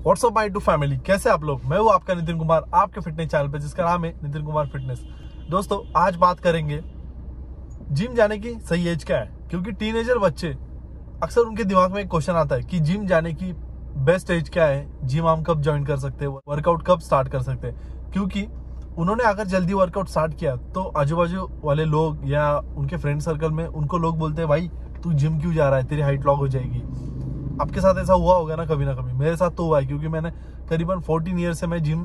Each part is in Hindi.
व्हाट्सअप माय टू फैमिली, कैसे आप लोग। मैं हूँ आपका नितिन कुमार, आपके फिटनेस चैनल पे जिसका नाम है नितिन कुमार फिटनेस। दोस्तों आज बात करेंगे जिम जाने की सही एज क्या है, क्योंकि टीनेजर बच्चे अक्सर उनके दिमाग में एक क्वेश्चन आता है कि जिम जाने की बेस्ट एज क्या है, जिम हम कब ज्वाइन कर सकते हैं, वर्कआउट कब स्टार्ट कर सकते हैं। क्योंकि उन्होंने अगर जल्दी वर्कआउट स्टार्ट किया तो आजू बाजू वाले लोग या उनके फ्रेंड सर्कल में उनको लोग बोलते हैं भाई तू जिम क्यों जा रहा है, तेरी हाइट लॉक हो जाएगी। आपके साथ ऐसा हुआ होगा ना कभी, मेरे साथ तो हुआ है, क्योंकि मैंने करीबन 14 ईयर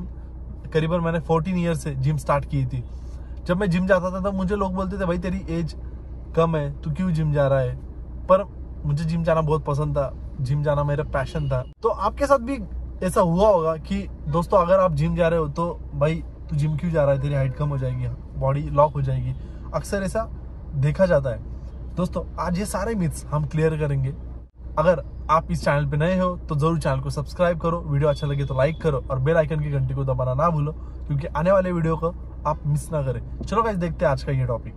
से जिम स्टार्ट की थी। जब मैं जिम जाता था तब मुझे लोग बोलते थे भाई तेरी एज कम है, तू क्यों जिम जा रहा है। पर मुझे जिम जाना बहुत पसंद था, जिम जाना मेरा पैशन था। तो आपके साथ भी ऐसा हुआ होगा कि दोस्तों अगर आप जिम जा रहे हो तो भाई तू जिम क्यों जा रहा है, तेरी हाइट कम हो जाएगी, बॉडी लॉक हो जाएगी। अक्सर ऐसा देखा जाता है। दोस्तों आज ये सारे मिथ्स हम क्लियर करेंगे। अगर आप इस चैनल पे नए हो तो जरूर चैनल को सब्सक्राइब करो, वीडियो अच्छा लगे तो लाइक करो और बेल आइकन की घंटी को दबाना ना भूलो, क्योंकि आने वाले वीडियो को आप मिस ना करें। चलो गाइस देखते हैं आज का ये टॉपिक।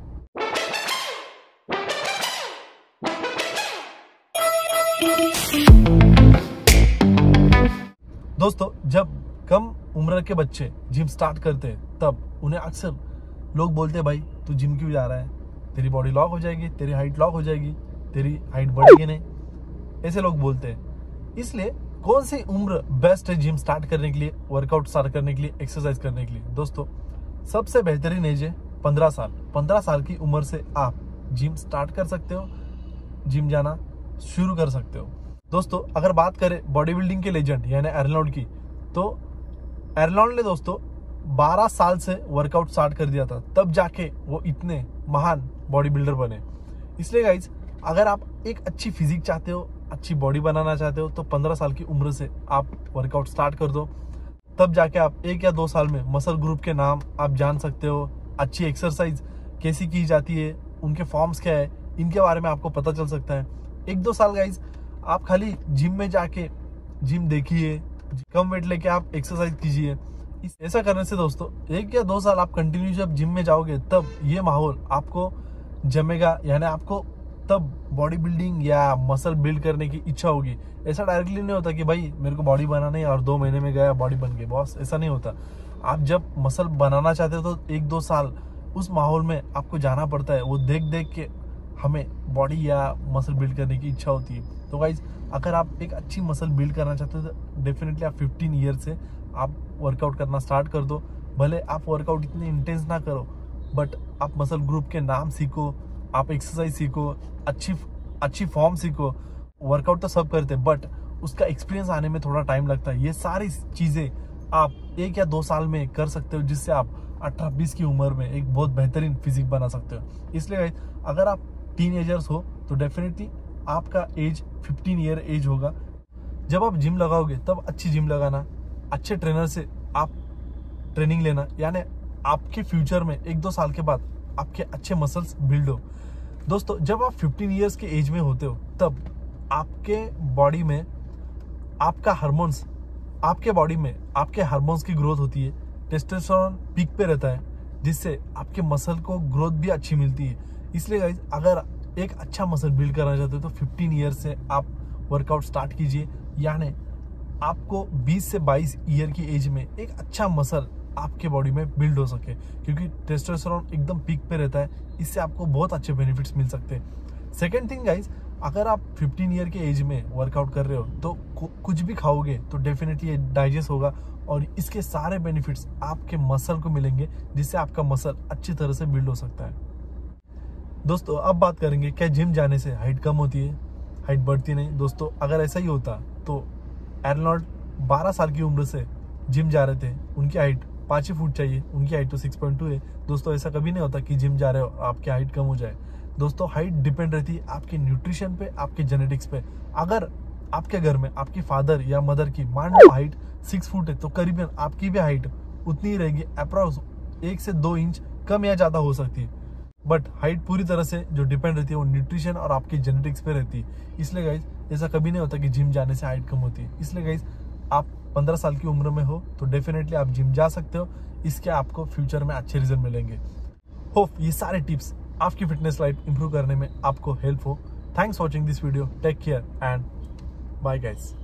दोस्तों जब कम उम्र के बच्चे जिम स्टार्ट करते हैं तब उन्हें अक्सर लोग बोलते हैं भाई तू जिम क्यों जा रहा है, तेरी बॉडी लॉक हो जाएगी, तेरी हाइट लॉक हो जाएगी, तेरी हाइट बढ़ेगी नहीं, ऐसे लोग बोलते हैं। इसलिए कौन सी उम्र बेस्ट है जिम स्टार्ट करने के लिए, वर्कआउट स्टार्ट करने के लिए, एक्सरसाइज करने के लिए। दोस्तों सबसे बेहतरीन एज है 15 साल। 15 साल की उम्र से आप जिम स्टार्ट कर सकते हो, जिम जाना शुरू कर सकते हो। दोस्तों अगर बात करें बॉडी बिल्डिंग के लेजेंड यानी आर्नोल्ड की, तो आर्नोल्ड ने दोस्तों 12 साल से वर्कआउट स्टार्ट कर दिया था, तब जाके वो इतने महान बॉडी बिल्डर बने। इसलिए गाइज अगर आप एक अच्छी फिजिक चाहते हो, अच्छी बॉडी बनाना चाहते हो, तो 15 साल की उम्र से आप वर्कआउट स्टार्ट कर दो। तब जाके आप 1 या 2 साल में मसल ग्रुप के नाम आप जान सकते हो, अच्छी एक्सरसाइज कैसी की जाती है, उनके फॉर्म्स क्या है, इनके बारे में आपको पता चल सकता है। 1-2 साल गाइज आप खाली जिम में जाके जिम देखिए, कम वेट लेके आप एक्सरसाइज कीजिए। ऐसा करने से दोस्तों 1 या 2 साल आप कंटिन्यू जब जिम में जाओगे तब ये माहौल आपको जमेगा, यानी आपको तब बॉडी बिल्डिंग या मसल बिल्ड करने की इच्छा होगी। ऐसा डायरेक्टली नहीं होता कि भाई मेरे को बॉडी बनाना है और 2 महीने में गया बॉडी बन गई बॉस, ऐसा नहीं होता। आप जब मसल बनाना चाहते हो तो 1-2 साल उस माहौल में आपको जाना पड़ता है। वो देख देख के हमें बॉडी या मसल बिल्ड करने की इच्छा होती है। तो गाइज अगर आप एक अच्छी मसल बिल्ड करना चाहते हो तो डेफिनेटली आप 15 ईयर से आप वर्कआउट करना स्टार्ट कर दो। भले आप वर्कआउट इतने इंटेंस ना करो, बट आप मसल ग्रुप के नाम सीखो, आप एक्सरसाइज सीखो, अच्छी फॉर्म सीखो। वर्कआउट तो सब करते हैं, बट उसका एक्सपीरियंस आने में थोड़ा टाइम लगता है। ये सारी चीजें आप 1 या 2 साल में कर सकते हो, जिससे आप 18-20 की उम्र में एक बहुत बेहतरीन फिजिक बना सकते हो। इसलिए अगर आप टीनेजर्स हो तो डेफिनेटली आपका एज 15 ईयर एज होगा। जब आप जिम लगाओगे तब अच्छी जिम लगाना, अच्छे ट्रेनर से आप ट्रेनिंग लेना, यानी आपके फ्यूचर में 1-2 साल के बाद आपके अच्छे मसल्स बिल्ड हो। दोस्तों जब आप 15 ईयर्स के एज में होते हो तब आपके बॉडी में आपके हार्मोन्स की ग्रोथ होती है, टेस्टोस्टेरोन पीक पे रहता है, जिससे आपके मसल को ग्रोथ भी अच्छी मिलती है। इसलिए गाइस अगर एक अच्छा मसल बिल्ड करना चाहते हो तो 15 ईयर से आप वर्कआउट स्टार्ट कीजिए, यानी आपको 20 से 22 ईयर की एज में एक अच्छा मसल आपके बॉडी में बिल्ड हो सके, क्योंकि टेस्टोस्टेरोन एकदम पीक पे रहता है। इससे आपको बहुत अच्छे बेनिफिट्स मिल सकते हैं। सेकेंड थिंग गाइज, अगर आप 15 ईयर के एज में वर्कआउट कर रहे हो तो कुछ भी खाओगे तो डेफिनेटली ये डाइजेस्ट होगा और इसके सारे बेनिफिट्स आपके मसल को मिलेंगे, जिससे आपका मसल अच्छी तरह से बिल्ड हो सकता है। दोस्तों अब बात करेंगे क्या जिम जाने से हाइट कम होती है, हाइट बढ़ती नहीं। दोस्तों अगर ऐसा ही होता तो आर्नोल्ड 12 साल की उम्र से जिम जा रहे थे, उनकी हाइट 5 ही फुट चाहिए, उनकी हाइट तो 6.2 है। दोस्तों ऐसा कभी नहीं होता कि जिम जा रहे हो आपकी हाइट कम हो जाए। दोस्तों हाइट डिपेंड रहती है आपके न्यूट्रिशन पे, आपके जेनेटिक्स पे। अगर आपके घर में आपकी फादर या मदर की मान लो हाइट 6 फुट है तो करीबन आपकी भी हाइट उतनी ही रहेगी, अप्रॉक्स 1 से 2 इंच कम या ज्यादा हो सकती है। बट हाइट पूरी तरह से जो डिपेंड रहती है वो न्यूट्रिशन और आपकी जेनेटिक्स पे रहती है। इसलिए गाइज ऐसा कभी नहीं होता कि जिम जाने से हाइट कम होती है। इसलिए गाइज आप 15 साल की उम्र में हो तो डेफिनेटली आप जिम जा सकते हो, इसके आपको फ्यूचर में अच्छे रिजल्ट मिलेंगे। होप ये सारे टिप्स आपकी फिटनेस लाइफ इंप्रूव करने में आपको हेल्प हो। Thanks for watching this video, take care and bye guys.